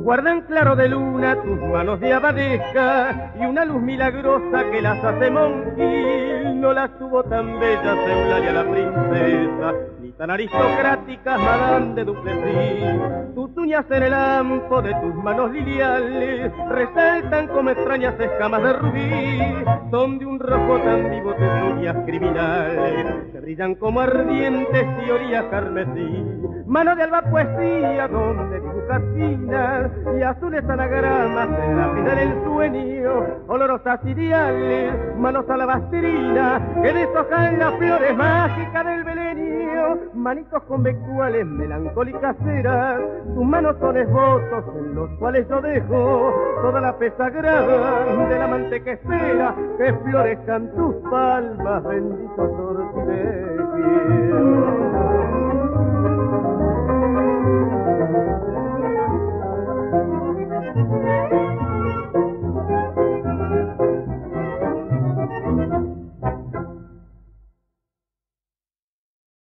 Guardan claro de luna tus manos de abadesca y una luz milagrosa que las hace monjil. No las tuvo tan bellas Eulalia la princesa, ni tan aristocráticas Madame de Duplessis. Tus uñas en el ampo de tus manos liliales resaltan como extrañas escamas de rubí. Son de un rojo tan vivo tus uñas criminales, que brillan como ardientes teorías carmesí. Mano de alba poesía donde dibujas finas y azules anagramas en la vida del sueño, olorosas ideales, manos alabastrinas que deshojan las flores mágicas del belenio, manitos conventuales, melancólicas ceras, tus manos son esbozos en los cuales yo dejo toda la fe sagrada del amante que espera que florezcan tus palmas, benditos sortilegios.